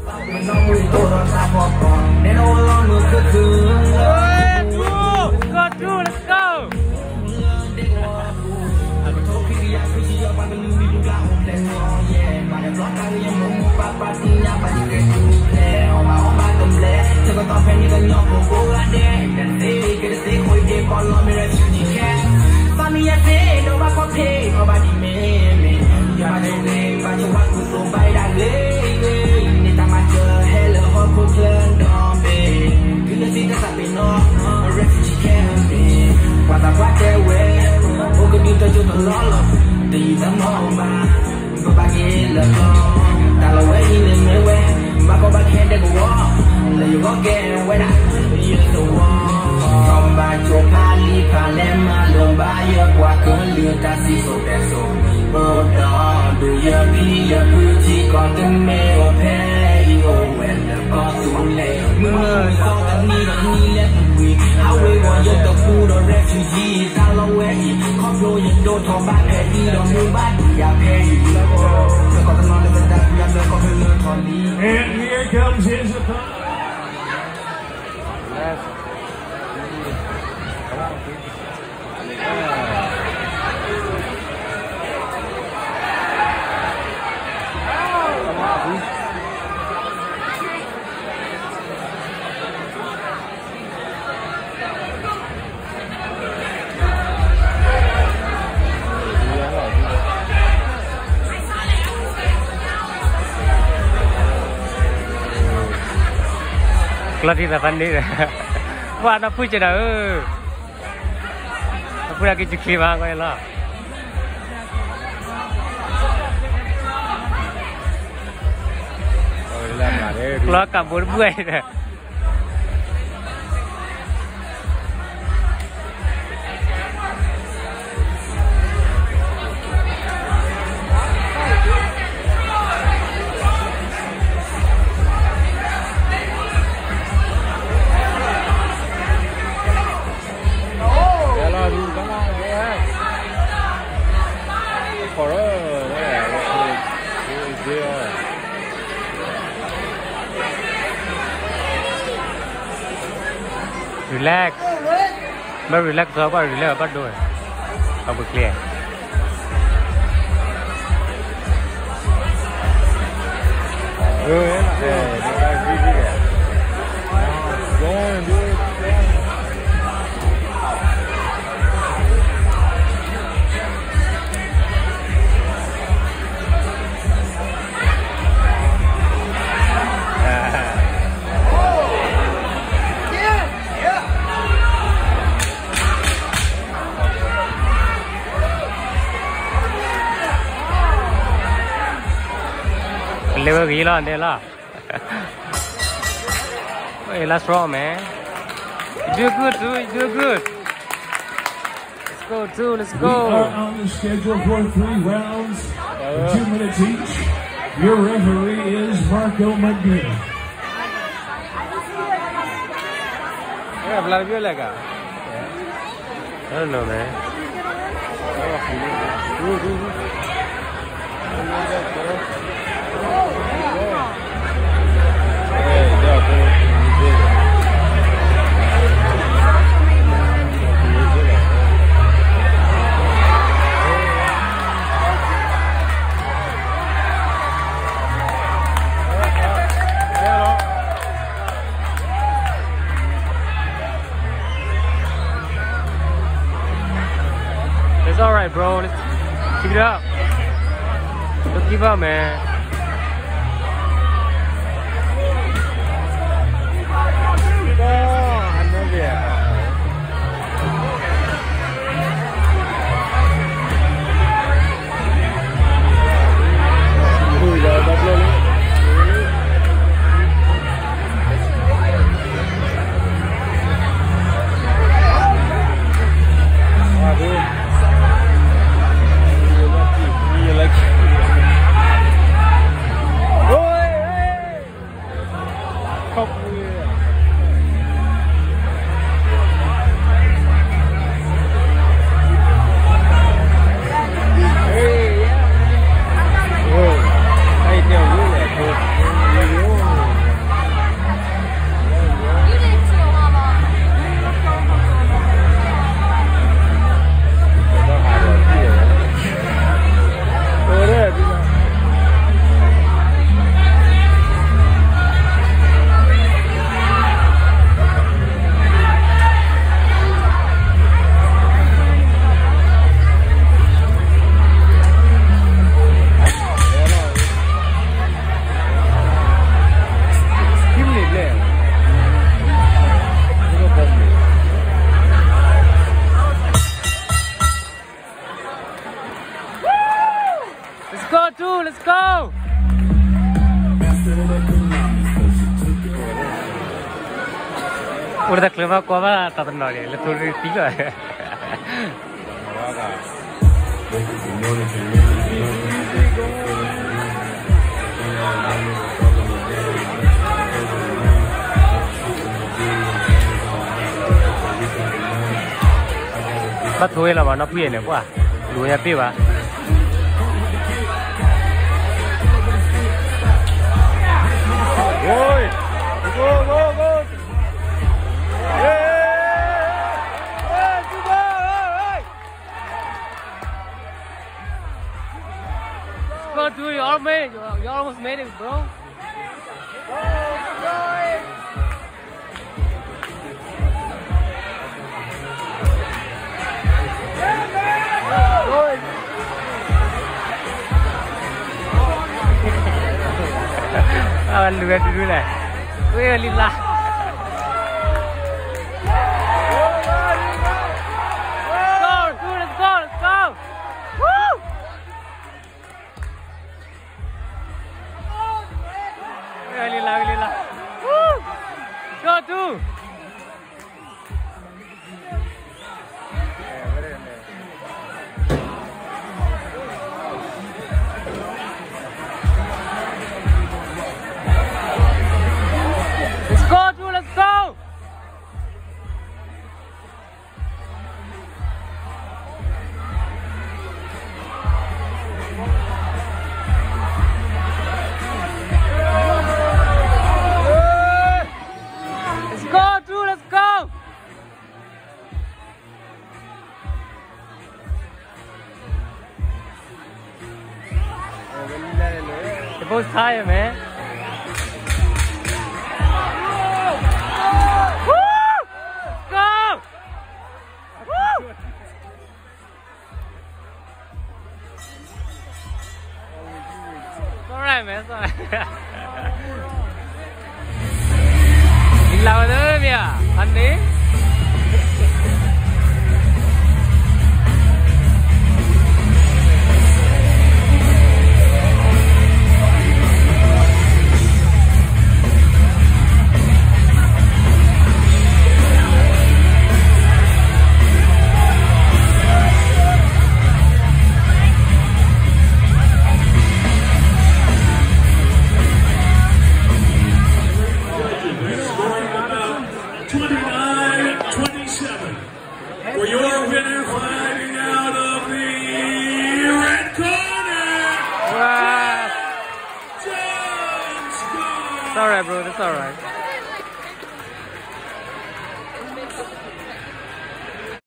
And here comes his opponent. Kelas di depan ni, wah nak puji dah, aku lagi cuci bang kau lah. Keluar kabur buai dah. Relax, but relax apa? Relax apa dulu? Apa clear? Level gila ande lah. Hey, that's wrong, man. You do good, dude. You do good. Let's go, dude. Let's go. We are on the schedule for 3 rounds, 2 minutes each. Your referee is Marco Medina. Yeah, blood you like that. I don't know, man. It's alright, bro. Let's keep it up. Don't give up, man. go too. Let's go. Udah kelima kuah tak tenang ni. Lepas tu tiga. Bắt thôi là mà nó biển này quá, đuổi happy quá. Ôi, go go go. Go to you almost made it, bro. Lihat dulu lah. Wih, lila. Let's go. Woo! Wih, lila. Woo! Go to. Let's go! Let's go! They're both tired, man. Alright, man. It's alright. Gila betul dia, Andi. For your winner, fighting out of the red corner, James Scott. It's alright, bro. That's alright.